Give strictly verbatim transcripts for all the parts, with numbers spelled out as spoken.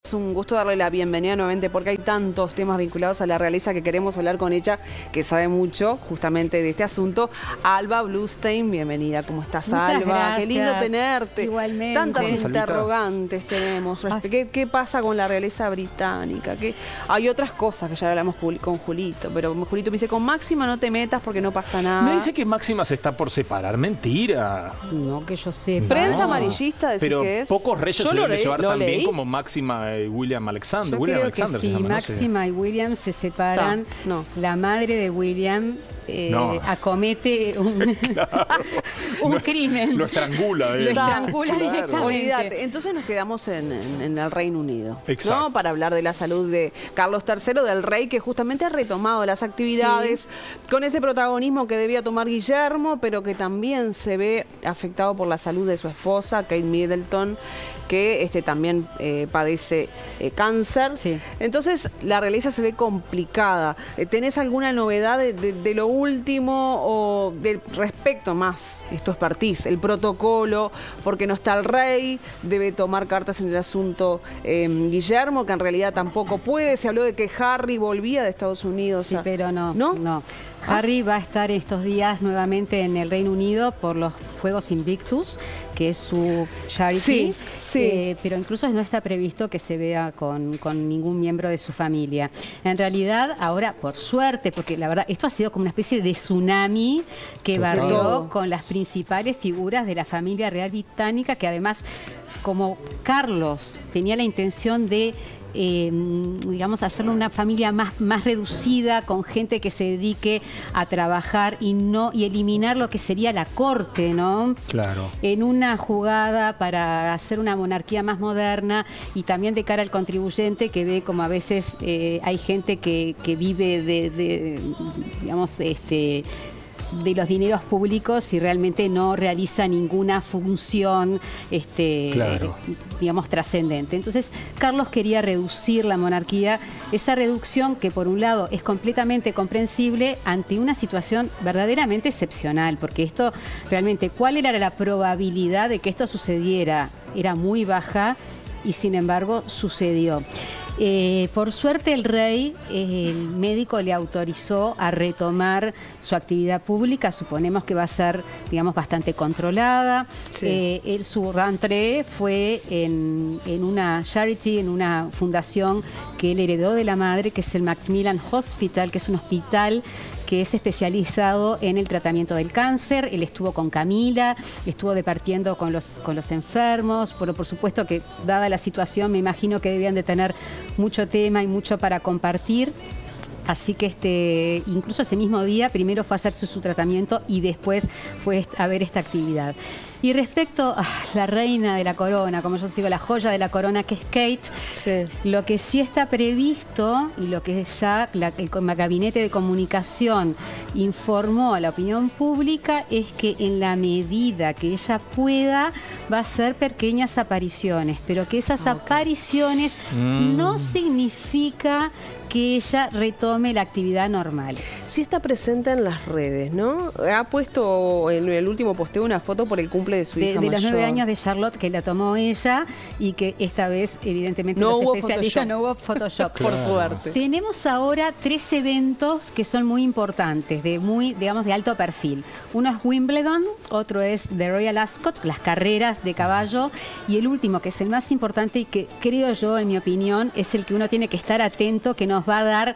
Es un gusto darle la bienvenida nuevamente porque hay tantos temas vinculados a la realeza que queremos hablar con ella, que sabe mucho justamente de este asunto. Alba Bluestein, bienvenida. ¿Cómo estás, Muchas Alba? gracias. Qué lindo tenerte. Igualmente. Tantas Hola, interrogantes tenemos. ¿Qué, ¿Qué pasa con la realeza británica? ¿Qué? Hay otras cosas que ya hablamos con Julito, pero Julito me dice, con Máxima no te metas porque no pasa nada. Me dice que Máxima se está por separar. Mentira. No, que yo sepa. Prensa no. amarillista, decir Pero que es. pocos reyes Yo se lo deben leí, llevar lo tan leí. bien como Máxima y William Alexander. Yo William creo Alexander que se sí, llama, ¿no? Máxima y William se separan. No. La madre de William eh, No. acomete un, Claro. un Lo- crimen. Lo estrangula. Lo él. estrangula Claro. directamente. Olvídate. Entonces nos quedamos en, en- en el Reino Unido, Exacto. ¿no? Para hablar de la salud de Carlos tercero, del rey, que justamente ha retomado las actividades con ese protagonismo que debía tomar Guillermo, pero que también se ve afectado por la salud de su esposa, Kate Middleton, que este, también eh, padece eh, cáncer. Sí. Entonces la realeza se ve complicada. Eh, ¿Tenés alguna novedad de, de- de lo último o del respecto más? Esto es partiz, el protocolo, porque no está el rey, debe tomar cartas en el asunto eh, Guillermo, que en realidad tampoco puede. Se habló de que Harry volvía de Estados Unidos. Sí, a- pero no. ¿No? no. Harry va a estar estos días nuevamente en el Reino Unido por los Juegos Invictus, que es su charity. Sí, sí. Eh, pero incluso no está previsto que se vea con, con ningún miembro de su familia. En realidad, ahora, por suerte, porque la verdad, esto ha sido como una especie de tsunami que Total. barrió con las principales figuras de la familia real británica, que además, como Carlos tenía la intención de Eh, digamos, hacerlo una familia más, más reducida, con gente que se dedique a trabajar y no y eliminar lo que sería la corte, ¿no? Claro. En una jugada para hacer una monarquía más moderna y también de cara al contribuyente, que ve como a veces eh, hay gente que, que vive de, de, digamos, este... de los dineros públicos y realmente no realiza ninguna función este, Claro. eh, digamos, trascendente. Entonces, Carlos quería reducir la monarquía, esa reducción que por un lado es completamente comprensible ante una situación verdaderamente excepcional, porque esto realmente, ¿cuál era la probabilidad de que esto sucediera? Era muy baja y sin embargo sucedió. Eh, por suerte el rey, eh, el médico le autorizó a retomar su actividad pública, suponemos que va a ser, digamos, bastante controlada. Sí. Eh, él, su rentrée fue en, en una charity, en una fundación que él heredó de la madre, que es el Macmillan Hospital, que es un hospital que es especializado en el tratamiento del cáncer. Él estuvo con Camila, estuvo departiendo con los, con los enfermos, pero por supuesto que, dada la situación, me imagino que debían de tener mucho tema y mucho para compartir. Así que este, incluso ese mismo día, primero fue a hacerse su tratamiento y después fue a ver esta actividad. Y respecto a la reina de la corona, como yo digo, la joya de la corona, que es Kate, Sí. lo que sí está previsto y lo que ya la, el gabinete de comunicación informó a la opinión pública es que en la medida que ella pueda va a hacer pequeñas apariciones, pero que esas Ah, ok. apariciones Mm. no significa que ella retome la actividad normal. Sí está presente en las redes, ¿no? Ha puesto en el último posteo una foto por el cumple de su De, hija de los mayor. nueve años de Charlotte, que la tomó ella y que esta vez evidentemente No los hubo especialistas Photoshop. no hubo Photoshop. Por Claro. suerte. Tenemos ahora tres eventos que son muy importantes, de muy, digamos, de alto perfil. Uno es Wimbledon, otro es The Royal Ascot, las carreras de caballo, y el último, que es el más importante y que creo yo, en mi opinión, es el que uno tiene que estar atento, que nos va a dar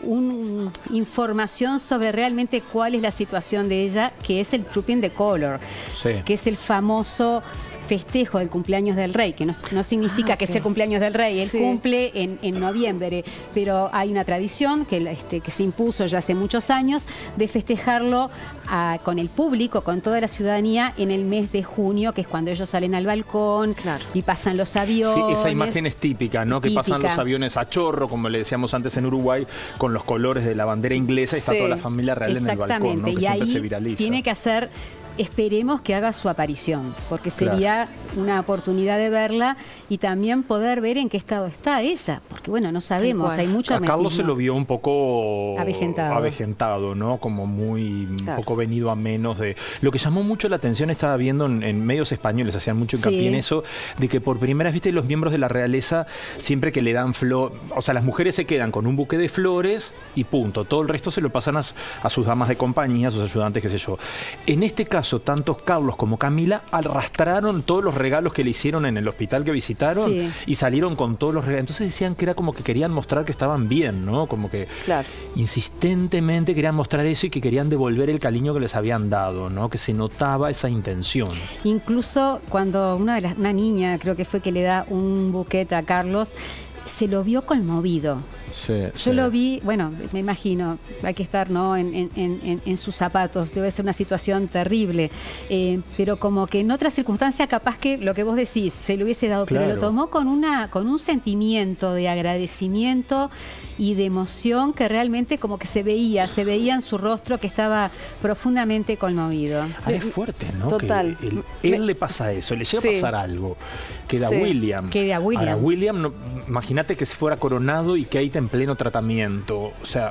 una información sobre realmente cuál es la situación de ella, que es el Trooping the Colour, Sí. que es el famoso festejo del cumpleaños del rey, que no, no significa Ah, que ok. sea el cumpleaños del rey, él Sí. cumple en, en noviembre, pero hay una tradición que, este, que se impuso ya hace muchos años de festejarlo a, con el público, con toda la ciudadanía en el mes de junio, que es cuando ellos salen al balcón Claro. y pasan los aviones. Sí, esa imagen es típica, ¿no? Que pasan Típica. los aviones a chorro, como le decíamos antes en Uruguay, con los colores de la bandera inglesa y está Sí. toda la familia real en el balcón, ¿no? Que y siempre ahí se viraliza. tiene que hacer esperemos que haga su aparición, porque sería claro. una oportunidad de verla y también poder ver en qué estado está ella, porque bueno, no sabemos, hay mucho A Carlos se lo vio un poco avejentado, avejentado ¿no? Como muy, claro. un poco venido a menos de... Lo que llamó mucho la atención, estaba viendo en, en medios españoles, hacían mucho hincapié sí. en eso, de que por primera vez, viste, los miembros de la realeza, siempre que le dan flor, o sea, las mujeres se quedan con un buque de flores y punto, todo el resto se lo pasan a, a sus damas de compañía, a sus ayudantes, qué sé yo. En este caso, tanto Carlos como Camila arrastraron todos los regalos que le hicieron en el hospital que visitaron sí. y salieron con todos los regalos. Entonces decían que era como que querían mostrar que estaban bien, ¿no? Como que claro. insistentemente querían mostrar eso y que querían devolver el cariño que les habían dado, ¿no? Que se notaba esa intención. Incluso cuando una, de las, una niña, creo que fue que le da un buquete a Carlos, se lo vio conmovido. Sí, Yo sí. lo vi, bueno, me imagino, hay que estar ¿no? en, en, en, en sus zapatos, debe ser una situación terrible, eh, pero como que en otras circunstancias capaz que lo que vos decís se lo hubiese dado, claro. pero lo tomó con, una, con un sentimiento de agradecimiento y de emoción que realmente como que se veía, se veía en su rostro que estaba profundamente conmovido. Ah, es fuerte, ¿no? Total. Que él, él le pasa eso, le llega sí. a pasar algo. Queda sí. William. Queda William. Ahora, William, no, imagínate que si fuera coronado y Kate en pleno tratamiento. O sea,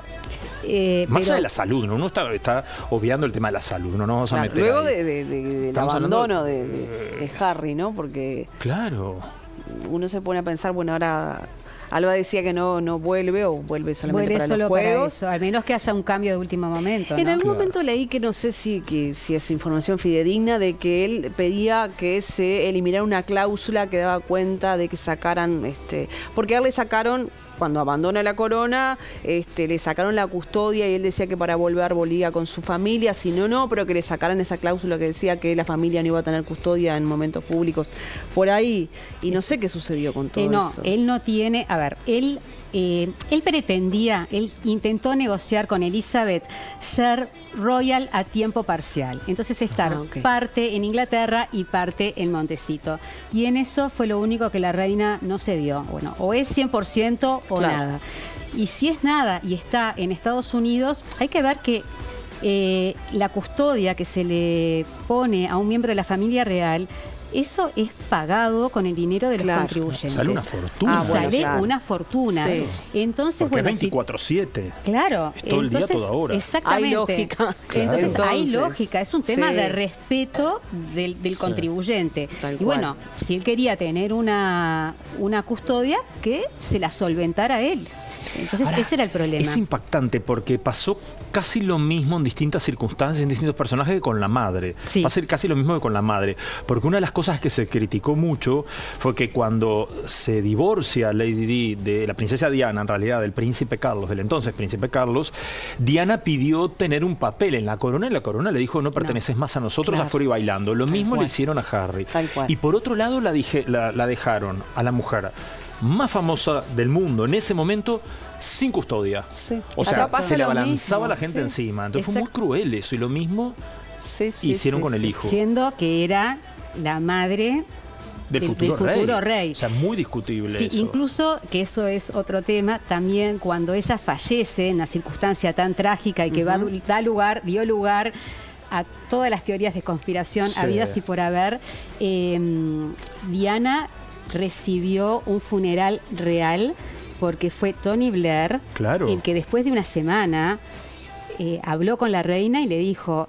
eh, más allá de la salud, ¿no? Uno está, está obviando el tema de la salud, no nos vamos claro, a meter luego ahí. de, de, de, del abandono de, de, de Harry, ¿no? Porque claro. uno se pone a pensar, bueno, ahora Alba decía que no, no vuelve o vuelve solamente vuelve para solo los juegos. Para eso, al menos que haya un cambio de último momento, En ¿no? algún Claro. momento leí que no sé si, que, si es información fidedigna de que él pedía que se eliminara una cláusula que daba cuenta de que sacaran, este, porque a él le sacaron, cuando abandona la corona, este, le sacaron la custodia y él decía que para volver volvía con su familia, si no, no, pero que le sacaran esa cláusula que decía que la familia no iba a tener custodia en momentos públicos por ahí. Y no sé qué sucedió con todo eh, no, eso. Él no tiene, a ver, él... Eh, él pretendía, él intentó negociar con Elizabeth ser royal a tiempo parcial. Entonces estar ah, okay. parte en Inglaterra y parte en Montecito. Y en eso fue lo único que la reina no se dio. Bueno, o es cien por ciento o claro. nada. Y si es nada y está en Estados Unidos, hay que ver que eh, la custodia que se le pone a un miembro de la familia real, eso es pagado con el dinero de los claro. contribuyentes. Sale una fortuna. Ah, sale claro. una fortuna. Sí. Entonces, porque bueno, veinticuatro siete. Si, claro. Es todo el entonces, día, toda hora. Exactamente. Hay lógica. Claro. Entonces, Entonces, hay lógica. Es un tema sí. de respeto del, del sí. contribuyente. Tal y cual. bueno, si él quería tener una, una custodia, que se la solventara él. Entonces, Ahora, ese era el problema. Es impactante porque pasó casi lo mismo en distintas circunstancias, en distintos personajes que con la madre. Sí. Pasa casi lo mismo que con la madre. Porque una de las cosas que se criticó mucho fue que cuando se divorcia Lady Di de la princesa Diana, en realidad del príncipe Carlos, del entonces príncipe Carlos, Diana pidió tener un papel en la corona y la corona le dijo no perteneces no. más a nosotros, Claro. afuera y bailando. Lo Tal mismo cual. le hicieron a Harry. Tal cual. Y por otro lado la, dije, la, la dejaron a la mujer más famosa del mundo en ese momento sin custodia. Sí. O sea, Acá se le pasa lo abalanzaba mismo, la gente sí. encima. Entonces fue Exacto. muy cruel eso. Y lo mismo Sí, sí, hicieron sí, con sí. el hijo. Siendo que era la madre Del, del- futuro, del futuro rey. rey. O sea, muy discutible Sí, eso. incluso, que eso es otro tema, también cuando ella fallece en una circunstancia tan trágica y que va, da lugar, dio lugar a todas las teorías de conspiración Sí. habidas y por haber, eh, Diana recibió un funeral real porque fue Tony Blair Claro. el que después de una semana eh, habló con la reina y le dijo,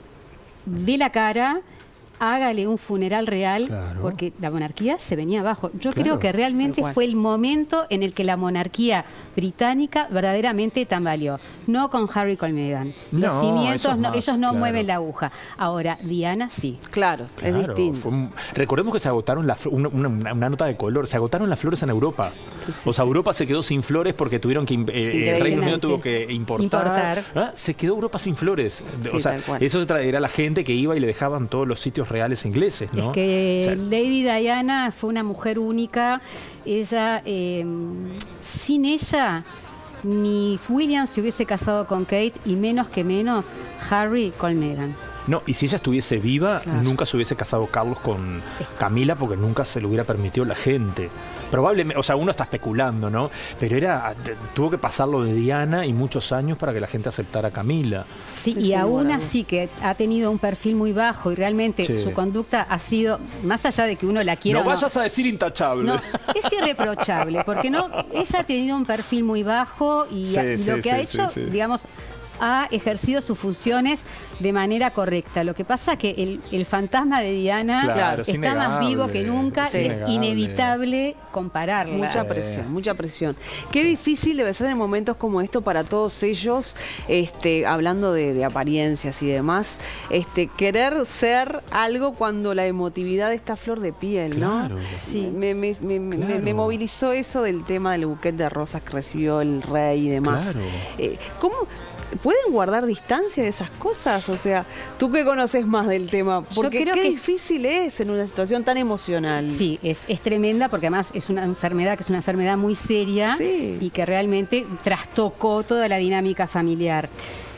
dé la cara, hágale un funeral real, Claro. porque la monarquía se venía abajo. Yo Claro. creo que realmente Tal cual. fue el momento en el que la monarquía británica verdaderamente tambaleó. No con Harry con Meghan. Los No, cimientos, eso es no, más, ellos no claro. mueven la aguja. Ahora, Diana sí. Claro, Claro, es distinto. fue un- recordemos que se agotaron las fl- una, una- una nota de color, se agotaron las flores en Europa. Sí, sí, o sea, sí. Europa se quedó sin flores porque tuvieron que im- eh, el Reino Unido tuvo que importar. Importar. ¿Ah? Se quedó Europa sin flores. De- Sí, o sea, tal cual. eso tra- era la gente que iba y le dejaban todos los sitios reales ingleses, ¿no? Es que O sea, Lady Diana fue una mujer única. Ella, eh, sin ella, ni William se hubiese casado con Kate y menos que menos Harry con Meghan. No, y si ella estuviese viva, Claro. nunca se hubiese casado Carlos con Camila porque nunca se lo hubiera permitido la gente. Probablemente, o sea, uno está especulando, ¿no? Pero era, tuvo que pasarlo de Diana y muchos años para que la gente aceptara a Camila. Sí, Sí, y sí, aún bueno. así que ha tenido un perfil muy bajo y realmente Sí. su conducta ha sido, más allá de que uno la quiera No o vayas a decir intachable. no, es irreprochable, porque no, ella ha tenido un perfil muy bajo y Sí, a- sí, lo que sí, ha sí, hecho, sí. digamos, ha ejercido sus funciones de manera correcta. Lo que pasa es que el, el fantasma de Diana Claro, es está más innegable, vivo que nunca, es y es innegable. inevitable compararla. Mucha Sí. presión, mucha presión. Qué difícil debe ser en momentos como esto para todos ellos, este, hablando de, de apariencias y demás, este, querer ser algo cuando la emotividad está a flor de piel, ¿no? Claro. Sí. Me, me- me- me- Claro. me movilizó eso del tema del buquete de rosas que recibió el rey y demás. Claro. Eh, ¿Cómo pueden guardar distancia de esas cosas? O sea, tú que conoces más del tema, porque creo qué que- difícil es en una situación tan emocional. Sí, es, es tremenda porque además es una enfermedad que es una enfermedad muy seria Sí. y que realmente trastocó toda la dinámica familiar.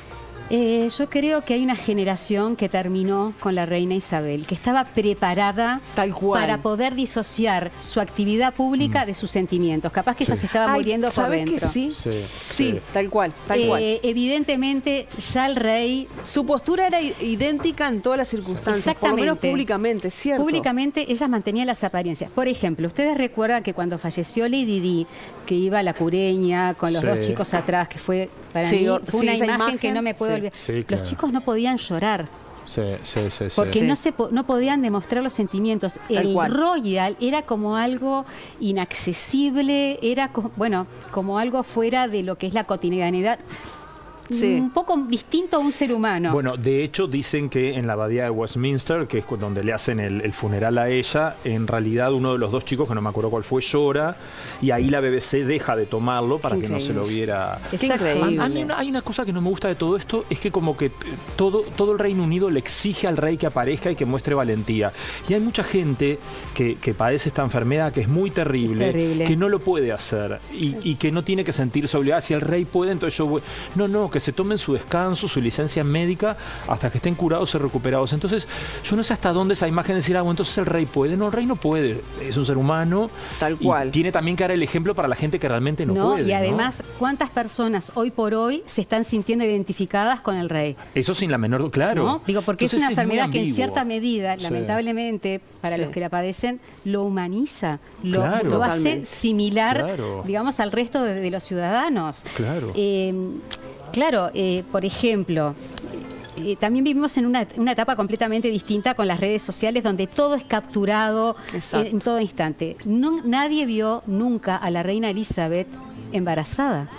Eh, yo creo que hay una generación que terminó con la reina Isabel, que estaba preparada Tal cual. para poder disociar su actividad pública de sus sentimientos. Capaz que ella Sí. se estaba Ay, muriendo por ¿sabes dentro. que sí? Sí, Sí, sí. tal cual, tal cual. Eh, evidentemente ya el rey Su postura era i- idéntica en todas las circunstancias, por lo menos Exactamente. públicamente, ¿cierto? Públicamente ellas mantenían las apariencias. Por ejemplo, ustedes recuerdan que cuando falleció Lady Di, que iba a la Cureña con los Sí. dos chicos atrás, que fue para Sí, mí o- fue sí, una esa imagen, imagen, que no me puedo sí. olvidar. Sí, Los claro. chicos no podían llorar. Sí, sí, sí, sí. Porque Sí. no se po- no podían demostrar los sentimientos. Tal El cual. Royal era como algo inaccesible, era co- bueno, como algo fuera de lo que es la cotidianidad. Sí. Un poco distinto a un ser humano. Bueno, de hecho dicen que en la abadía de Westminster, que es cu- donde le hacen el, el funeral a ella, en realidad uno de los dos chicos, que no me acuerdo cuál fue, llora y ahí la B B C deja de tomarlo para Qué que no se lo increíble. viera. Qué Exacto. increíble. A mí una- hay una cosa que no me gusta de todo esto, es que como que eh, todo, todo el Reino Unido le exige al rey que aparezca y que muestre valentía. Y hay mucha gente que, que padece esta enfermedad que es muy terrible, Es terrible. que no lo puede hacer y, y que no tiene que sentirse obligada. Si el rey puede, entonces yo voy. No, no, que se tomen su descanso, su licencia médica, hasta que estén curados y recuperados. Entonces, yo no sé hasta dónde esa imagen de decir, ah, bueno, entonces el rey puede. No, el rey no puede. Es un ser humano. Tal y cual. tiene también que dar el ejemplo para la gente que realmente no, ¿no? puede. Y ¿no? además, ¿cuántas personas hoy por hoy se están sintiendo identificadas con el rey? Eso sin la menor, claro. ¿No? Digo, porque Entonces es una muy enfermedad que en ambiguo. cierta medida, Sí. lamentablemente, para Sí. los que la padecen, lo humaniza, lo, Claro. lo hace Totalmente. similar, Claro. digamos, al resto de, de los ciudadanos. Claro. Eh, claro, eh, por ejemplo, eh, también vivimos en una, una etapa completamente distinta con las redes sociales donde todo es capturado Exacto. en, en todo instante. No, nadie vio nunca a la reina Elizabeth embarazada.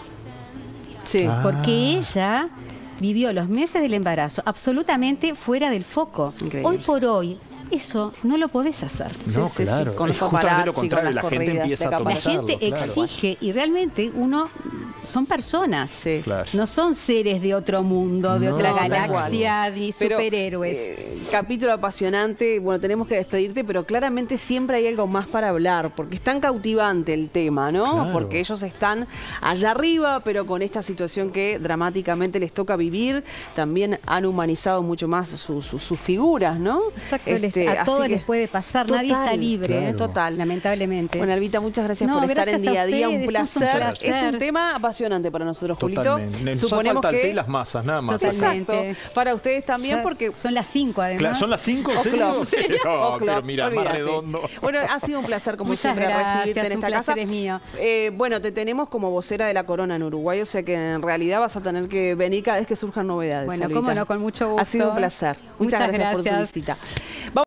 Sí. Ah. Porque ella vivió los meses del embarazo absolutamente fuera del foco. Increíble. Hoy por hoy, eso no lo podés hacer. No, Sí, sí, sí, claro. con los Es justamente lo paparazzi, contrario, con la las gente corridas empieza de a La campaña. tomar. gente exige y realmente uno son personas. Sí. Claro. No son seres de otro mundo, de No, otra tal galaxia, ni Pero, superhéroes. eh, capítulo apasionante, bueno, tenemos que despedirte, pero claramente siempre hay algo más para hablar, porque es tan cautivante el tema, ¿no? Claro. Porque ellos están allá arriba, pero con esta situación que dramáticamente les toca vivir, también han humanizado mucho más su- su- sus figuras, ¿no? Exacto, Este, les- a así todos que- les puede pasar, Total, nadie está libre, claro. Total. lamentablemente. Bueno, Albita, muchas gracias No, por estar en gracias a día a día. Un ustedes, es un placer. placer. Es un tema apasionante para nosotros, Julito. Totalmente. Nos Suponemos falta el té que y las masas, nada más. Totalmente. exacto, para ustedes también, Ya porque son las cinco además. Claro, ¿son las cinco? ¿En O'clock. serio? No, O'clock, pero mira, más olvídate. redondo. Bueno, ha sido un placer, como Muchas siempre, gracias, recibirte en un esta placer casa. es mío. Eh, bueno, te tenemos como vocera de la corona en Uruguay, o sea que en realidad vas a tener que venir cada vez que surjan novedades. Bueno, Albita. cómo no, con mucho gusto. Ha sido un placer. Muchas, Muchas gracias por su gracias. visita. Vamos